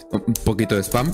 Un poquito de spam.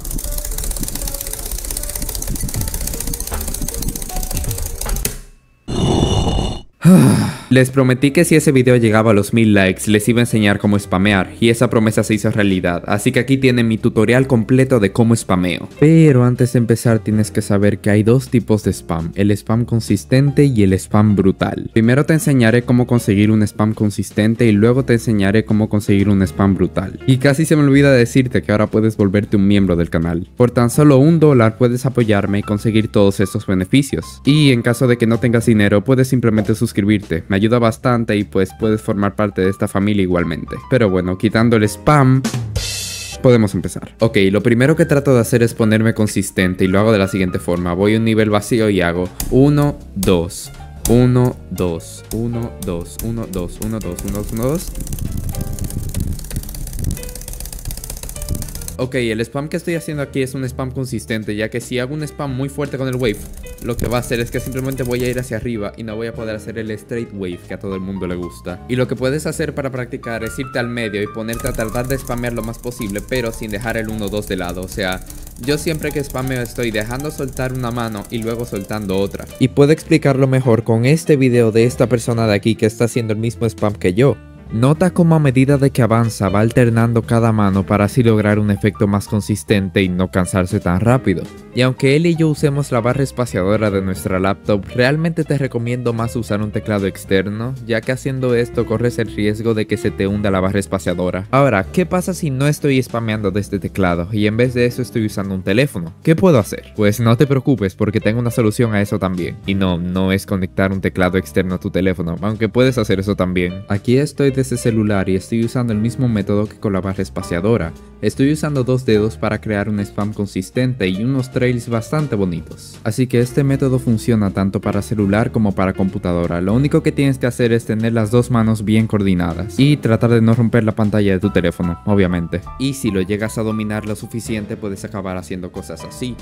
Les prometí que si ese video llegaba a los 1000 likes les iba a enseñar cómo spamear, y esa promesa se hizo realidad, así que aquí tienen mi tutorial completo de cómo spameo. Pero antes de empezar tienes que saber que hay dos tipos de spam, el spam consistente y el spam brutal. Primero te enseñaré cómo conseguir un spam consistente y luego te enseñaré cómo conseguir un spam brutal. Y casi se me olvida decirte que ahora puedes volverte un miembro del canal. Por tan solo $1 puedes apoyarme y conseguir todos estos beneficios. Y en caso de que no tengas dinero puedes simplemente suscribirte. Me ayuda bastante y pues puedes formar parte de esta familia igualmente. Pero bueno, quitando el spam, podemos empezar. Ok, lo primero que trato de hacer es ponerme consistente y lo hago de la siguiente forma. Voy a un nivel vacío y hago 1, 2, 1, 2, 1, 2, 1, 2, 1, 2, 1, 2, 1, 2. Ok, el spam que estoy haciendo aquí es un spam consistente, ya que si hago un spam muy fuerte con el wave, lo que va a hacer es que simplemente voy a ir hacia arriba y no voy a poder hacer el straight wave que a todo el mundo le gusta. Y lo que puedes hacer para practicar es irte al medio y ponerte a tratar de spamear lo más posible, pero sin dejar el 1-2 de lado. O sea, yo siempre que spameo estoy dejando soltar una mano y luego soltando otra. Y puedo explicarlo mejor con este video de esta persona de aquí que está haciendo el mismo spam que yo. Nota cómo a medida de que avanza va alternando cada mano para así lograr un efecto más consistente y no cansarse tan rápido. Y aunque él y yo usemos la barra espaciadora de nuestra laptop, realmente te recomiendo más usar un teclado externo, ya que haciendo esto corres el riesgo de que se te hunda la barra espaciadora. Ahora, ¿qué pasa si no estoy spameando desde teclado y en vez de eso estoy usando un teléfono? ¿Qué puedo hacer? Pues no te preocupes porque tengo una solución a eso también. Y no es conectar un teclado externo a tu teléfono, aunque puedes hacer eso también. Aquí estoy desde celular y estoy usando el mismo método que con la barra espaciadora. Estoy usando dos dedos para crear un spam consistente y unos trails bastante bonitos. Así que este método funciona tanto para celular como para computadora. Lo único que tienes que hacer es tener las dos manos bien coordinadas y tratar de no romper la pantalla de tu teléfono, obviamente. Y si lo llegas a dominar lo suficiente puedes acabar haciendo cosas así.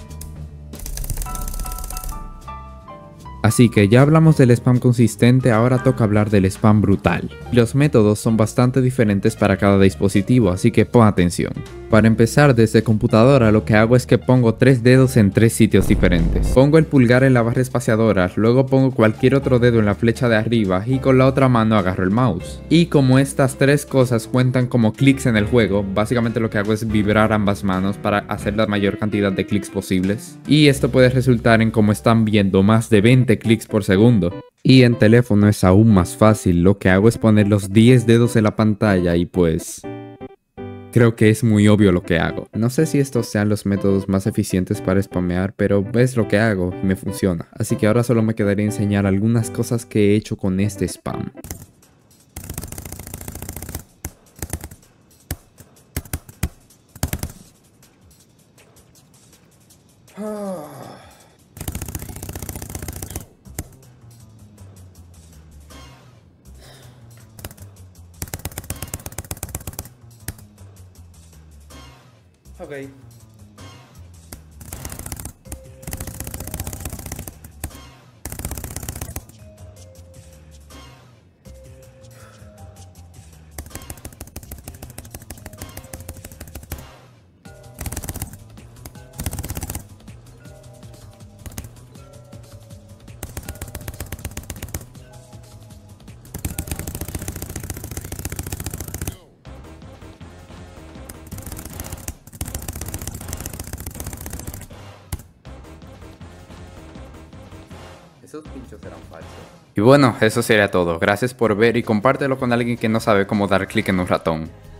Así que ya hablamos del spam consistente, ahora toca hablar del spam brutal. Los métodos son bastante diferentes para cada dispositivo, así que pon atención. Para empezar, desde computadora lo que hago es que pongo 3 dedos en 3 sitios diferentes. Pongo el pulgar en la barra espaciadora, luego pongo cualquier otro dedo en la flecha de arriba y con la otra mano agarro el mouse. Y como estas 3 cosas cuentan como clics en el juego, básicamente lo que hago es vibrar ambas manos para hacer la mayor cantidad de clics posibles. Y esto puede resultar en, como están viendo, más de 20 clics por segundo. Y en teléfono es aún más fácil, lo que hago es poner los 10 dedos en la pantalla y pues creo que es muy obvio lo que hago. No sé si estos sean los métodos más eficientes para spamear, pero es lo que hago y me funciona. Así que ahora solo me quedaría enseñar algunas cosas que he hecho con este spam. Ok. Esos pinchos eran falsos. Y bueno, eso sería todo. Gracias por ver y compártelo con alguien que no sabe cómo dar clic en un ratón.